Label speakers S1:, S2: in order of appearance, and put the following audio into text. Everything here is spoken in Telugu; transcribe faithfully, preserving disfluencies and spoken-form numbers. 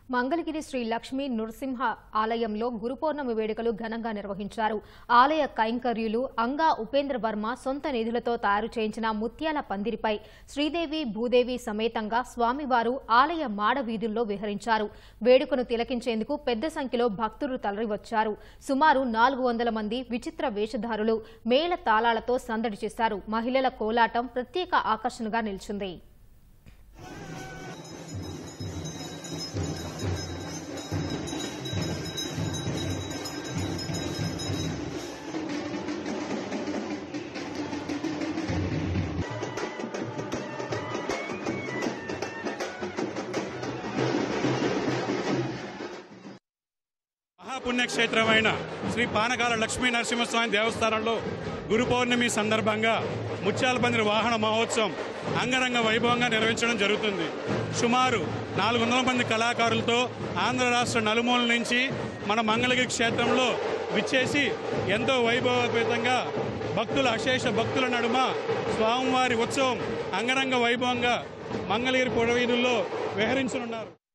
S1: మంగళగిరి శ్రీ లక్ష్మీ నృసింహ ఆలయంలో గురుపౌర్ణమి వేడుకలు ఘనంగా నిర్వహించారు. ఆలయ కైంకర్యులు అంగా ఉపేంద్ర వర్మ సొంత నిధులతో తయారు చేయించిన ముత్యాల పందిరిపై శ్రీదేవి భూదేవి సమేతంగా స్వామివారు ఆలయ మాడ వీధుల్లో విహరించారు. వేడుకను తిలకించేందుకు పెద్ద సంఖ్యలో భక్తులు తరలివచ్చారు. సుమారు నాలుగు వందల మంది విచిత్ర వేషధారులు మేళ తాళాలతో సందడి చేశారు. మహిళల కోలాటం ప్రత్యేక ఆకర్షణగా నిలిచింది.
S2: పుణ్యక్షేత్రమైన శ్రీ పానకాల లక్ష్మీ నరసింహస్వామి దేవస్థానంలో గురు పౌర్ణమి సందర్భంగా ముత్యాల పందిరి వాహన మహోత్సవం అంగరంగ వైభవంగా నిర్వహించడం జరుగుతుంది. సుమారు నాలుగు వందల మంది కళాకారులతో ఆంధ్ర రాష్ట్ర నలుమూల నుంచి మన మంగళగిరి క్షేత్రంలో విచ్చేసి ఎంతో వైభవపేతంగా భక్తుల అశేష భక్తుల నడుమ స్వామివారి ఉత్సవం అంగరంగ వైభవంగా మంగళగిరి పొడవీధుల్లో విహరించనున్నారు.